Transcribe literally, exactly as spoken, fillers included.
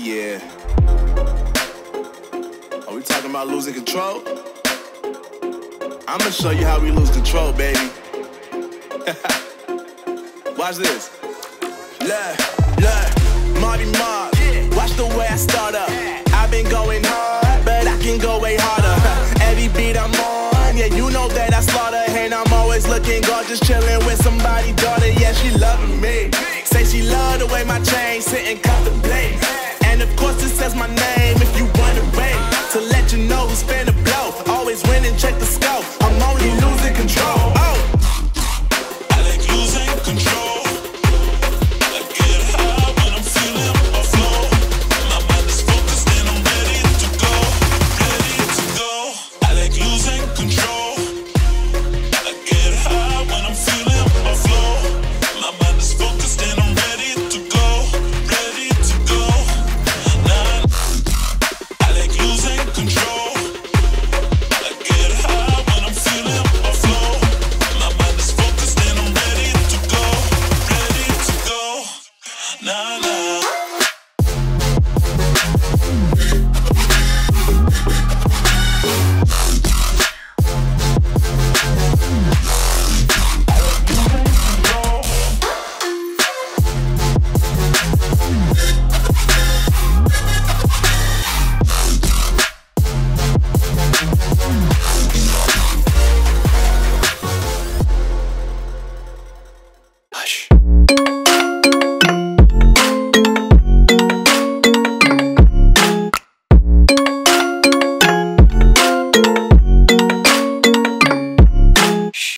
yeah. Are we talking about losing control? I'ma show you how we lose control, baby. Watch this. Look, look, Marty Mark. Watch the way I start up. I've been going hard, but I can go way harder. Every beat I'm on, yeah, you know that I slaughter. And I'm always looking gorgeous, chilling with somebody's daughter. Yeah, she loving me. Say she love the way my chain sit and contemplate. And of course it says my name if you wondering. To let you know who's finna blow. Always winning, check the scope. I'm only losing control.